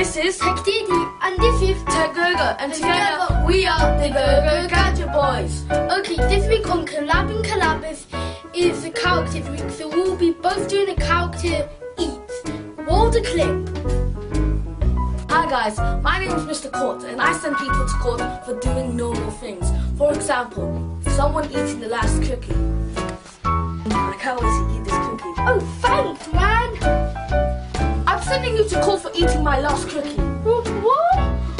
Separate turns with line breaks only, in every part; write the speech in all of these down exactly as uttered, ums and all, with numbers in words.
this is
Tech Didi, and this is
Tech Gogo, and together we are the Gogo Gadget Boys.
Okay, this week on Collabing Collabers is the character week, so we'll be both doing a character eats. Roll the clip.
Hi guys, my name is Mister Court, and I send people to court for doing normal things. For example, someone eating the last cookie. I can't wait to eat this cookie.
Oh, thanks, man.
I'm sending you to court for eating my last cookie.
What?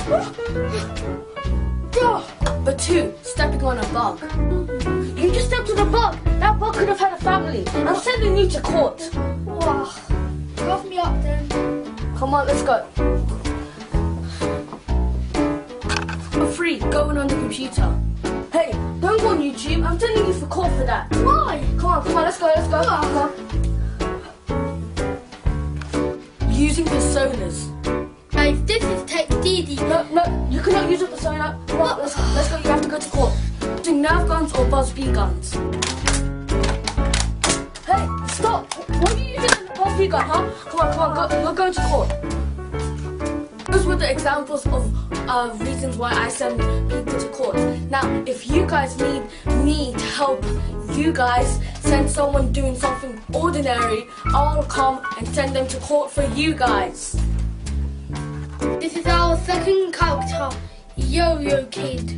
But two, stepping on a bug. You just stepped on a bug. That bug could have had a family. I'm sending you to court.
Wow. Rough me up then.
Come on, let's go. For free, going on the computer. Hey, don't go on YouTube. I'm sending you for court for that.
Why?
Come on, come on, let's go, let's go. Come on. Using personas.
Guys, this is Tech Didi.
No, no, you cannot use a persona. Come on, let's, let's go. You have to go to court. Using Nerf guns or Buzz B guns. Hey, stop! What are you using a Buzz B gun, huh? Come on, come on, go, we're going to court. Those were the examples of uh, reasons why I send people to court. Now, if you guys need me to help you guys send someone doing something ordinary, I'll come and send them to court for you guys.
This is our second character, Yo-Yo Kid.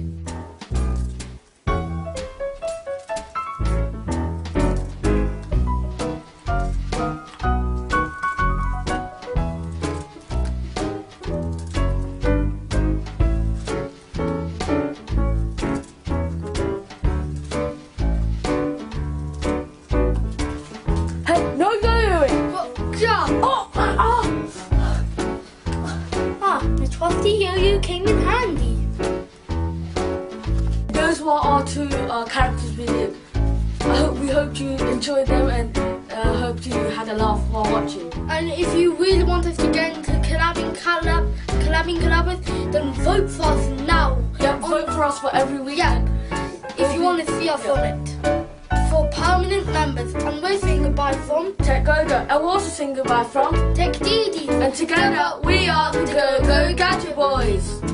Hey, no yo-yoing!
What? Yeah.
Oh, oh!
Ah, the trusty yo-yo came in handy.
Those were our two uh, characters video. I hope we hope you enjoyed them and uh, hope you had a laugh while watching.
And if you really want us to get into collabing collab, collabing collabers, then vote for us now.
Yeah, vote for us for every week.
Yeah, if you want to see us on it. For permanent members, and we're saying goodbye from
Tech Gogo, and we're also saying goodbye from
Tech Didi.
and together we are the Gogo Gadget Boys.